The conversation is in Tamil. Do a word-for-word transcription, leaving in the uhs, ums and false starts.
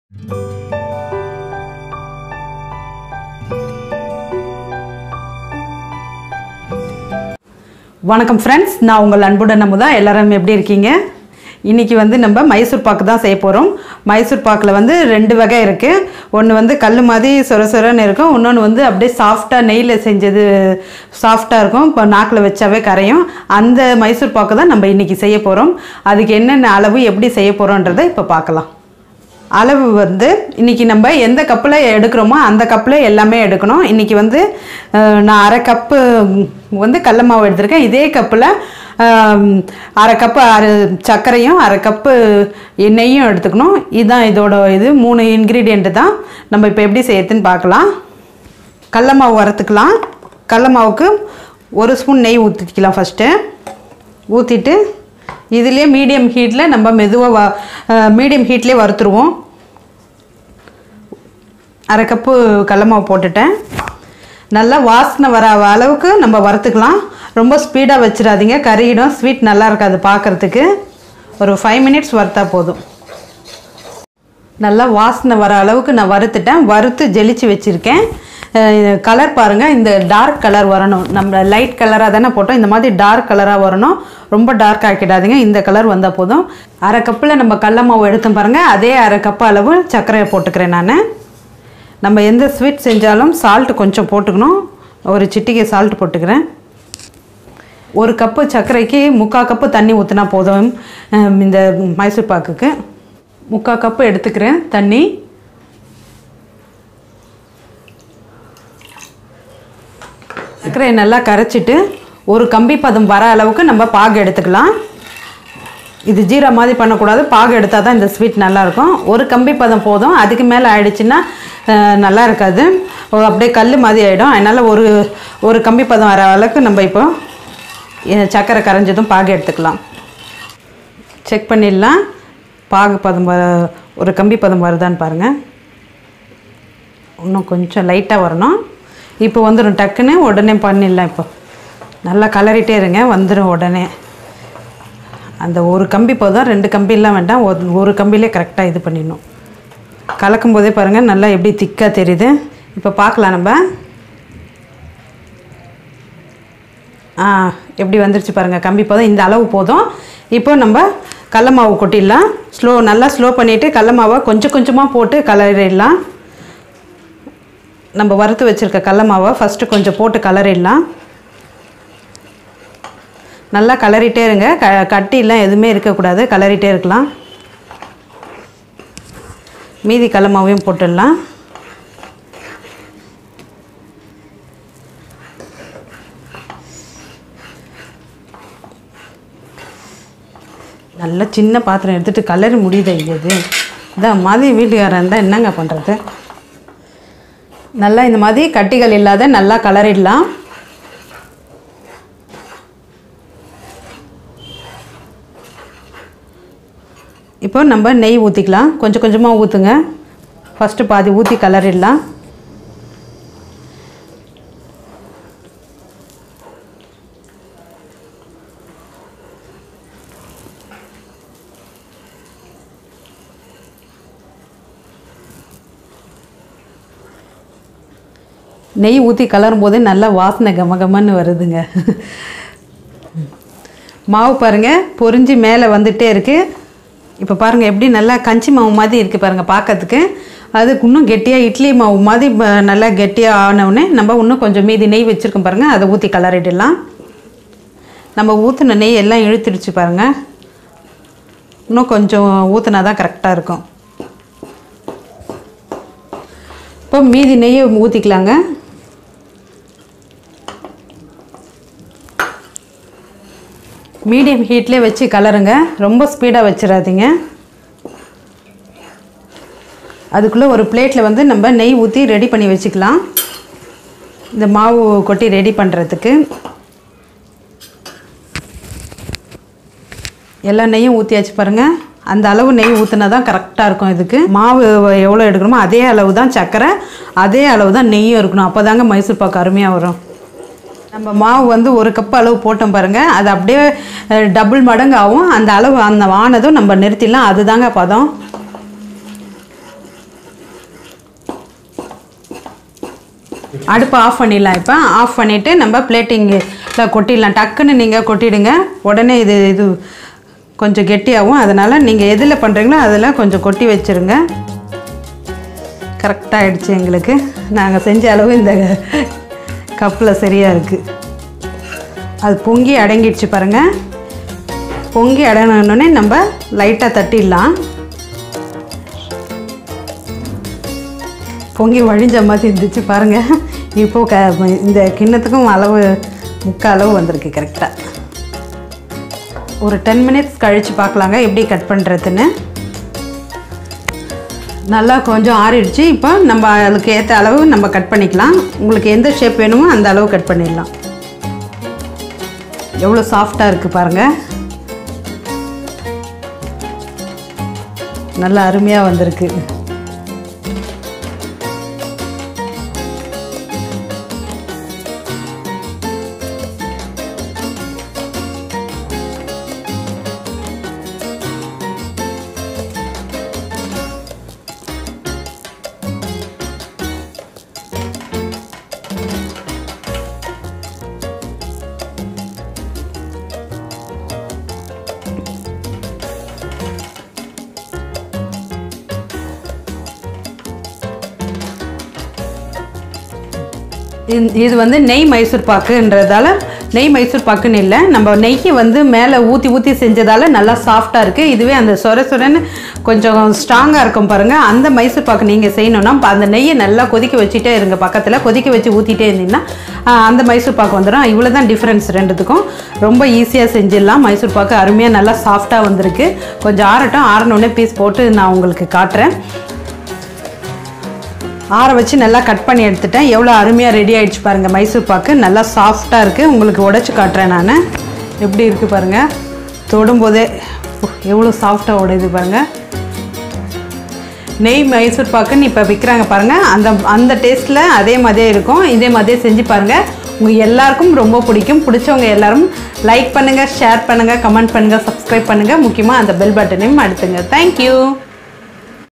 வணக்கம் ஃப்ரெண்ட்ஸ், நான் உங்கள் அன்புடன் அமுதா. எல்லாரும் எப்படி இருக்கீங்க? இன்றைக்கி வந்து நம்ம மைசூர் பாக்கு தான் செய்ய போகிறோம். மைசூர் பாக்கில் வந்து ரெண்டு வகை இருக்குது. ஒன்று வந்து கல் மாதிரி சொர சொரன்னு இருக்கும், இன்னொன்று வந்து அப்படியே சாஃப்டாக நெய்யில் செஞ்சது சாஃப்டாக இருக்கும், இப்போ நாக்கில் வச்சாவே கரையும். அந்த மைசூர் பாக்கு தான் நம்ம இன்றைக்கி செய்ய போகிறோம். அதுக்கு என்னென்ன அளவு எப்படி செய்ய போகிறோன்றதை இப்போ பார்க்கலாம். அளவு வந்து இன்றைக்கி நம்ம எந்த கப்பில் எடுக்கிறோமோ அந்த கப்பில் எல்லாமே எடுக்கணும். இன்றைக்கி வந்து நான் அரை கப்பு வந்து கடல மாவு எடுத்திருக்கேன். இதே கப்பில் அரை கப்பு அரை சர்க்கரையும் அரை கப்பு எண்ணெயும் எடுத்துக்கணும். இதுதான் இதோட இது மூணு இன்க்ரீடியண்ட்டு தான். நம்ம இப்போ எப்படி செய்யறதுன்னு பார்க்கலாம். கடல மாவு வறுத்துக்கலாம். கடல மாவுக்கு ஒரு ஸ்பூன் நெய் ஊற்றிக்கலாம். ஃபஸ்ட்டு ஊற்றிட்டு இதிலே மீடியம் ஹீட்டில் நம்ம மெதுவாக மீடியம் ஹீட்லேயே வறுத்துருவோம். அரை கப்பு கடல மாவு போட்டுட்டேன். நல்லா வாசனை வர அளவுக்கு நம்ம வறுத்துக்கலாம். ரொம்ப ஸ்பீடாக வச்சிடாதீங்க, கறியிடும், ஸ்வீட் நல்லா இருக்காது பார்க்குறதுக்கு. ஒரு ஃபைவ் மினிட்ஸ் வறுத்தா போதும். நல்லா வாசனை வர அளவுக்கு நான் வறுத்துட்டேன். வறுத்து ஜெலிச்சு வச்சுருக்கேன். கலர் பாருங்கள், இந்த டார்க் கலர் வரணும். நம்ம லைட் கலராக தானே போட்டோம், இந்த மாதிரி டார்க் கலராக வரணும். ரொம்ப டார்க் ஆக்கிடாதீங்க, இந்த கலர் வந்தால் போதும். அரை கப்பில் நம்ம கடல மாவு எடுத்தோம் பாருங்கள், அதே அரை கப்பு அளவு சர்க்கரையை போட்டுக்கிறேன் நான். நம்ம எந்த ஸ்வீட் செஞ்சாலும் சால்ட்டு கொஞ்சம் போட்டுக்கணும். ஒரு சிட்டிகை சால்ட் போட்டுக்கிறேன். ஒரு கப்பு சர்க்கரைக்கு முக்கால் கப்பு தண்ணி ஊற்றினா போதும். இந்த மைசூர் பாக்குக்கு முக்கால் கப்பு எடுத்துக்கிறேன் தண்ணி. சர்க்கரையை நல்லா கரைச்சிட்டு ஒரு கம்பி பதம் வர அளவுக்கு நம்ம பாகு எடுத்துக்கலாம். இது ஜீரா மாதிரி பண்ணக்கூடாது, பாகு எடுத்தால் தான் இந்த ஸ்வீட் நல்லாயிருக்கும். ஒரு கம்பி பதம் போதும், அதுக்கு மேலே ஆயிடுச்சுன்னா நல்லா இருக்காது, அப்படியே கல் மாதிரி ஆகிடும். அதனால் ஒரு ஒரு கம்பி பதம் வர அளவுக்கு நம்ம இப்போ சர்க்கரை கரைஞ்சதும் பாகு எடுத்துக்கலாம். செக் பண்ணிடலாம், பாகு பதம் வர ஒரு கம்பி பதம் வருதான்னு பாருங்கள். இன்னும் கொஞ்சம் லைட்டாக வரணும். இப்போ வந்துடும், டக்குன்னு உடனே பண்ணிடலாம். இப்போ நல்லா கலரிட்டே இருங்க, வந்துடும் உடனே. அந்த ஒரு கம்பி போதும், ரெண்டு கம்பிலாம் வேண்டாம், ஒரு கம்பிலே கரெக்டாக இது பண்ணிடணும். கலக்கும் போதே பாருங்கள் நல்லா எப்படி திக்காக தெரியுது. இப்போ பார்க்கலாம் நம்ம. ஆ எப்படி வந்துருச்சு பாருங்கள், கம்பி போதும், இந்த அளவு போதும். இப்போ நம்ம கடல மாவு கொட்டிடலாம். ஸ்லோ நல்லா ஸ்லோ பண்ணிவிட்டு கடல மாவை கொஞ்சம் கொஞ்சமாக போட்டு கலரிடலாம். நம்ம வறுத்து வச்சுருக்க கடல மாவை ஃபஸ்ட்டு கொஞ்சம் போட்டு கலரிடலாம். நல்லா கலரிட்டே இருங்க, க கட்டிலாம் எதுவுமே இருக்கக்கூடாது, கலரிட்டே இருக்கலாம். மீதி கடல மாவையும் போட்டுடலாம். நல்ல சின்ன பாத்திரம் எடுத்துகிட்டு கலரி முடியுது. இது இதான் மாதிரி வீட்டுக்காரன் இருந்தால் என்னங்க பண்ணுறது. நல்லா இந்த மாதிரி கட்டிகள் இல்லாத நல்லா கலரிடலாம். இப்போ நம்ம நெய் ஊற்றிக்கலாம். கொஞ்சம் கொஞ்சமாக ஊற்றுங்க. ஃபஸ்ட்டு பாதி ஊற்றி கலரிடலாம். நெய் ஊற்றி கலரும் போதே நல்லா வாசனை கமகமன்னு வருதுங்க. மாவு பாருங்கள் பொரிஞ்சு மேலே வந்துகிட்டே இருக்குது. இப்போ பாருங்கள் எப்படி நல்லா கஞ்சி மாவு மாதிரி இருக்குது பாருங்கள் பார்க்கறதுக்கு. அதுக்கு இன்னும் கெட்டியாக இட்லி மாவு மாதிரி நல்லா கெட்டியாக ஆனவுடனே நம்ம இன்னும் கொஞ்சம் மீதி நெய் வச்சுருக்கோம் பாருங்கள், அதை ஊற்றி கலரிடலாம். நம்ம ஊற்றின நெய் எல்லாம் இழுத்துடுச்சு பாருங்கள். இன்னும் கொஞ்சம் ஊற்றினா தான் கரெக்டாக இருக்கும். இப்போ மீதி நெய்யை ஊற்றிக்கலாங்க. மீடியம் ஹீட்லேயே வச்சு கலருங்க, ரொம்ப ஸ்பீடாக வச்சிடாதீங்க. அதுக்குள்ளே ஒரு பிளேட்டில் வந்து நம்ம நெய் ஊற்றி ரெடி பண்ணி வச்சுக்கலாம். இந்த மாவு கொட்டி ரெடி பண்ணுறதுக்கு எல்லா நெய்யும் ஊற்றியாச்சு பாருங்கள். அந்த அளவு நெய் ஊற்றினா தான் கரெக்டாக இருக்கும். இதுக்கு மாவு எவ்வளோ எடுக்கணுமோ அதே அளவு தான் சர்க்கரை, அதே அளவு தான் நெய்யும் இருக்கணும். அப்போ தாங்க மைசூர் பாக்கு அருமையாக வரும். நம்ம மாவு வந்து ஒரு கப் அளவு போட்டோம் பாருங்கள், அது அப்படியே டபுள் மடங்கு ஆகும். அந்த அளவு அந்த ஆனதும் நம்ம நிறுத்திடலாம். அதுதாங்க பதம். அடுப்பை ஆஃப் பண்ணிடலாம். இப்போ ஆஃப் பண்ணிவிட்டு நம்ம பிளேட்டிங்கில் கொட்டிடலாம். டக்குன்னு நீங்கள் கொட்டிடுங்க, உடனே இது இது கொஞ்சம் கெட்டியாகும். அதனால் நீங்கள் எதில் பண்ணுறீங்களோ அதில் கொஞ்சம் கொட்டி வச்சுருங்க. கரெக்டாக ஆகிடுச்சு எங்களுக்கு. நாங்கள் செஞ்ச அளவு இந்த கப்பில் சரியாக இருக்குது. அது பொங்கி அடங்கிடுச்சு பாருங்கள். பொங்கி அடங்கினோடனே நம்ம லைட்டாக தட்டிடலாம். பொங்கி வழிஞ்ச மாதிரி இருந்துச்சு பாருங்கள். இப்போது க இந்த கிண்ணத்துக்கும் அளவு முக்கால் அளவு வந்திருக்கு கரெக்டாக. ஒரு டென் மினிட்ஸ் கழித்து பார்க்கலாங்க எப்படி கட் பண்ணுறதுன்னு. நல்லா கொஞ்சம் ஆறிடுச்சு. இப்போ நம்ம அதுக்கு ஏற்ற அளவு நம்ம கட் பண்ணிக்கலாம். உங்களுக்கு எந்த ஷேப் வேணுமோ அந்த அளவு கட் பண்ணிடலாம். எவ்வளோ சாஃப்டாக இருக்குது பாருங்கள். நல்லா அருமையாக வந்திருக்கு. இது வந்து நெய் மைசூர் பாக்குன்றதால நெய் மைசூர் பாக்குன்னு இல்லை, நம்ம நெய்யை வந்து மேலே ஊற்றி ஊற்றி செஞ்சதால் நல்லா சாஃப்டாக இருக்குது. இதுவே அந்த சொர சொரன்னு கொஞ்சம் ஸ்ட்ராங்காக இருக்கும் பாருங்கள். அந்த மைசூர் பாக்கு நீங்கள் செய்யணுன்னா அந்த நெய்யை நல்லா கொதிக்க வச்சுட்டே இருங்க. பக்கத்தில் கொதிக்க வச்சு ஊற்றிட்டே இருந்தீங்கன்னா அந்த மைசூர் பாக்கு வந்துடும். இவ்வளோ தான் டிஃப்ரென்ஸ் ரெண்டுத்துக்கும். ரொம்ப ஈஸியாக செஞ்சிடலாம். மைசூர் பாக்கு அருமையாக நல்லா சாஃப்டாக வந்திருக்கு. கொஞ்சம் ஆறட்டும், ஆறணுன்னே பீஸ் போட்டு நான் உங்களுக்கு காட்டுறேன். ஆற வச்சு நல்லா கட் பண்ணி எடுத்துட்டேன். எவ்வளோ அருமையாக ரெடி ஆகிடுச்சு பாருங்கள். மைசூர் பாக்கு நல்லா சாஃப்டாக இருக்குது. உங்களுக்கு உடைச்சி காட்டுறேன் நான் எப்படி இருக்குது பாருங்கள். தொடும்போதே எவ்வளோ சாஃப்டாக உடையுது பாருங்கள். நெய் மைசூர் பாக்குன்னு இப்போ விற்கிறாங்க பாருங்கள். அந்த அந்த டேஸ்ட்டில் அதே மாதிரியே இருக்கும். இதே மாதிரியே செஞ்சு பாருங்கள். உங்கள் எல்லாருக்கும் ரொம்ப பிடிக்கும். பிடிச்சவங்க எல்லோரும் லைக் பண்ணுங்கள், ஷேர் பண்ணுங்கள், கமெண்ட் பண்ணுங்கள், சப்ஸ்கிரைப் பண்ணுங்கள். முக்கியமாக அந்த பெல் பட்டனையும் அழுத்துங்க. தேங்க்யூ.